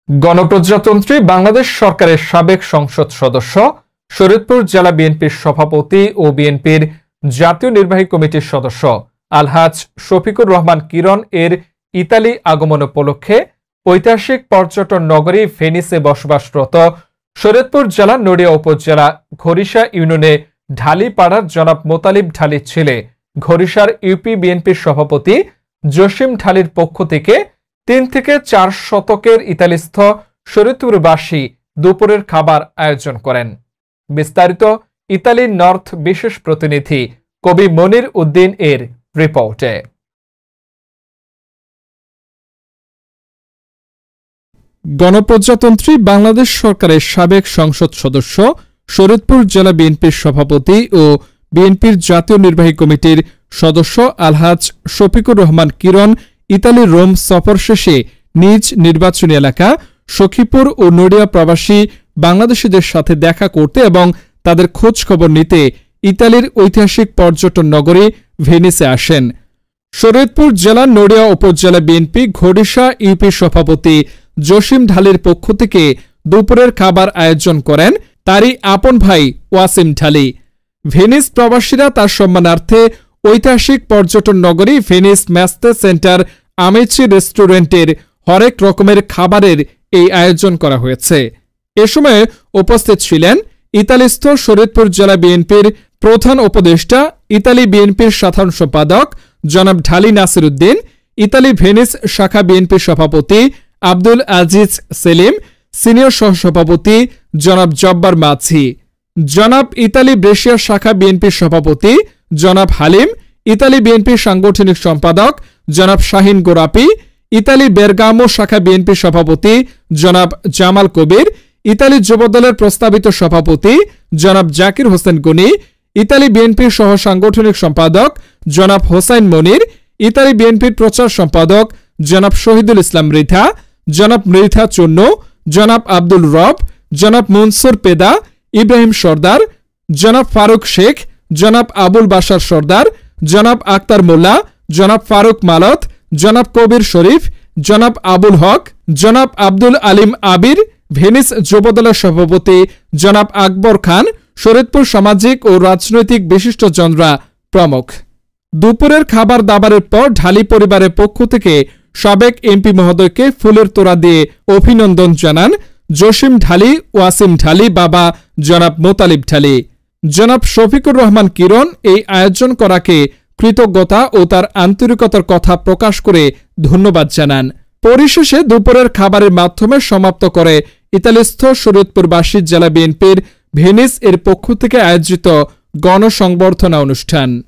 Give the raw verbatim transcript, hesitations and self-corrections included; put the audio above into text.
গণপ্রজাতন্ত্রী বাংলাদেশ সরকারের সাবেক সংসদ সদস্য, শরীয়তপুর জেলা বিএনপির সভাপতি ও বিএনপির জাতীয় নির্বাহী কমিটির সদস্য আলহাজ শফিকুর রহমান কিরণ এর ইতালি আগমন উপলক্ষে ঐতিহাসিক পর্যটন নগরী ভেনিসে বসবাসরত শরীয়তপুর জেলা নড়িয়া উপজেলা ঘড়িশা ইউনিয়নে ঢালিপাড়ার জনাব মোতালিব ঢালির ছেলে ঘড়িশার ইউপি বিএনপির সভাপতি জসিম ঢালির পক্ষ থেকে তিন থেকে চার শতকের ইতালিস্থ শরীয়তপুরবাসী দুপুরের খাবার আয়োজন করেন। বিস্তারিত ইতালি নর্থ বিশেষ প্রতিনিধি কবি মনির উদ্দিন এর রিপোর্টে। গণপ্রজাতন্ত্রী বাংলাদেশ সরকারের সাবেক সংসদ সদস্য, শরীয়তপুর জেলা বিএনপির সভাপতি ও বিএনপির জাতীয় নির্বাহী কমিটির সদস্য আলহাজ শফিকুর রহমান কিরণ ইতালি রোম সফর শেষে নিজ নির্বাচনী এলাকা সখীপুর ও নড়িয়া প্রবাসী বাংলাদেশিদের সাথে দেখা করতে এবং তাদের খোঁজ খবর নিতে ইতালির ঐতিহাসিক পর্যটন নগরী ভেনিসে আসেন। শরীয়তপুর জেলা নড়িয়া উপজেলা বিএনপি ঘড়িশা ইউপি সভাপতি জসিম ঢালির পক্ষ থেকে দুপুরের খাবার আয়োজন করেন তারই আপন ভাই ওয়াসিম ঢালি। ভেনিস প্রবাসীরা তার সম্মানার্থে ঐতিহাসিক পর্যটন নগরী ভেনিস ম্যাস্তে সেন্টার আমেচি রেস্টুরেন্টের হরেক রকমের খাবারের এই আয়োজন করা হয়েছে। এ সময় উপস্থিত ছিলেন ইতালিস্থ শরীয়তপুর জেলা বিএনপির প্রধান উপদেষ্টা, ইতালি বিএনপির সাধারণ সম্পাদক জনাব ঢালি নাসির উদ্দিন, ইতালি ভেনিস শাখা বিএনপির সভাপতি আব্দুল আজিজ সেলিম, সিনিয়র সহসভাপতি জনাব জব্বার মাঝি, জনাব ইতালি ব্রেশিয়া শাখা বিএনপির সভাপতি জনাব হালিম, ইতালি বিএনপির সাংগঠনিক সম্পাদক জনাব শাহিন গোরাপি, ইতালি বেরগামো শাখা বিএনপির সভাপতি জনাব জামাল কবির, ইতালি যুবদলের প্রস্তাবিত সভাপতি জনাব জাকির হোসেন গনি, ইতালি বিএনপির সহ সাংগঠনিক সম্পাদক জনাব হোসাইন মনির, ইতালি বিএনপির প্রচার সম্পাদক জনাব শহীদুল ইসলাম মৃধা, জনাব মৃধা চূন্য, জনাব আব্দুল রব, জনাব মনসুর পেদা, ইব্রাহিম সর্দার, জনাব ফারুক শেখ, জনাব আবুল বাশার সর্দার, জনাব আক্তার মোল্লা, জনাব ফারুক মালত, জনাব কবির শরীফ, জনাব আবুল হক, জনাব আব্দুল আলিম আবির, ভেনিস যুবদলের সভাপতি জনাব আকবর খান, শরীয়তপুর সামাজিক ও রাজনৈতিক বিশিষ্টজনরা প্রমুখ। দুপুরের খাবার দাবারের পর ঢালি পরিবারের পক্ষ থেকে সাবেক এমপি মহোদয়কে ফুলের তোড়া দিয়ে অভিনন্দন জানান জসিম ঢালি, ওয়াসিম ঢালি, বাবা জনাব মোতালিব ঢালি। জনাব শফিকুর রহমান কিরণ এই আয়োজন করাকে কৃতজ্ঞতা ও তার আন্তরিকতার কথা প্রকাশ করে ধন্যবাদ জানান। পরিশেষে দুপুরের খাবারের মাধ্যমে সমাপ্ত করে ইতালিস্থ শরীয়তপুরবাসী জেলা বিএনপির ভেনিস এর পক্ষ থেকে আয়োজিত গণসংবর্ধনা অনুষ্ঠান।